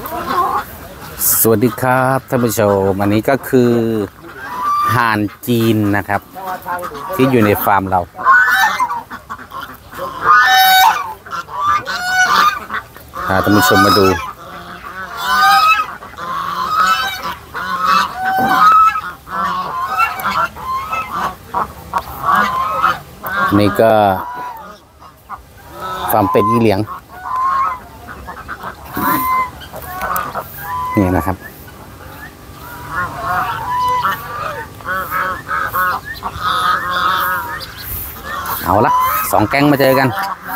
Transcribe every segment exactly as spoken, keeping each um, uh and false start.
สวัสดีครับท่านผู้ชมวันนี้ก็คือห่านจีนนะครับที่อยู่ในฟาร์มเราพาท่านผู้ชมมาดูนี่ก็ฟาร์มเป็ดอีเหลียงนี่นะครับเอาละสองแก๊งมาเจอกัน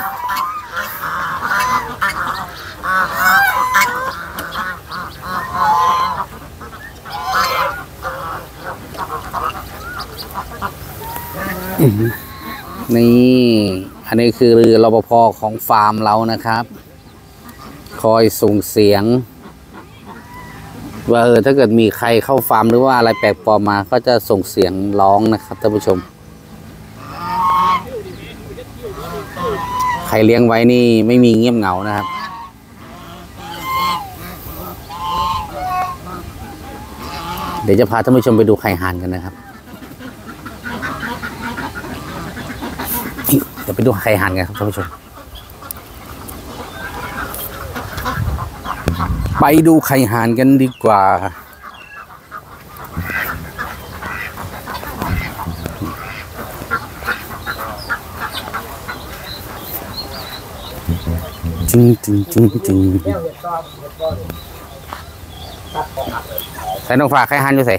นี่อันนี้คือรปภ.ของฟาร์มเรานะครับคอยส่งเสียงว่าเออถ้าเกิดมีใครเข้าฟาร์มหรือว่าอะไรแปลกปลอมมาก็จะส่งเสียงร้องนะครับท่านผู้ชมใครเลี้ยงไว้นี่ไม่มีเงียบเหงานะครับเดี๋ยวจะพาท่านผู้ชมไปดูไข่ห่านกันนะครับเดี๋ยวไปดูไข่ห่านกันครับท่านผู้ชมไปดูไข่ห่านกันดีกว่าจริงจริงจริงจริงใส่น้องฝากไข่ห่านอยู่ใส่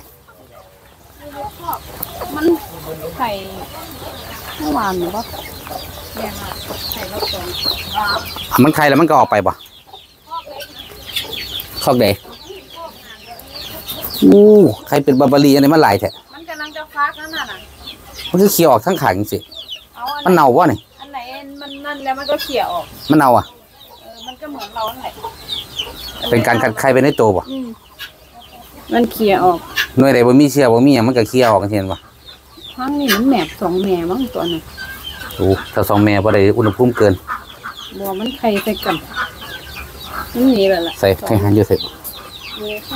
มันไข่เมื่อวานหรือเปล่าเนี่ยค่ะไข่รอบสองมันไข่แล้วมันก็ออกไปป่ะคอกเดย์อู้ใครเป็นบาบารีอันนี้มันไหลแท้มันกำลังจะฟักนั่นน่ะมันคือเคี้ยวออกทั้งขาจริงๆมันเน่าวะนี่อันไหนมันนั่นแล้วมันก็เขี่ยออกมันเน่าอ่ะเออมันก็เหมือนเราแหละเป็นการคัดไข่ไปในตัวป่ะมันเขี่ยออกหน่วยใดบ่มีเชื้อบ่มีอย่างมันก็เคี้ยวออกกันเห็นป่ะทั้งนี้มันแหนบสองแหนบมั้งตัวนึงโอ้ถ้าสองแม่บ่ได้อุณหภูมิเกินบัวมันไข่ใส่กันนี่นี่แหละใส่ไข่ห่านเยอะเสร็จนี่เข้า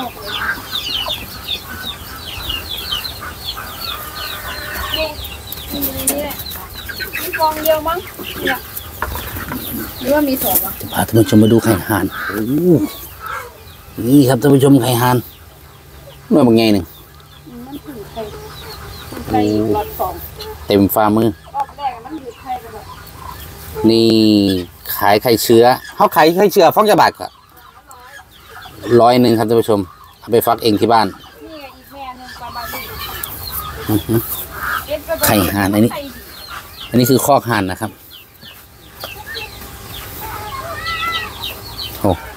นี่นี่แหละมีฟองเดียวมั้งเนี่ยหรือว่ามีสองอ่ะจะพาท่านผู้ชมมาดูไข่ห่านโอ้นี่ครับท่านผู้ชมไข่ห่านเมื่อบางไงหนึ่งมันถือไข่ไข่หลอดสองเต็มฝ่ามือรอบแรกมันถือไข่ไปแบบนี่ขายไข่เชื้อเขาขายไข่เชื้อฟอกจะบาทก็ร้อยหนึ่งครับท่านผู้ชมเอาไปฟักเองที่บ้านนี่อีกแม่หนึ่งประมาณนี้ไข่ห่านอันนี้อันนี้คือคอกห่านนะครับโอ้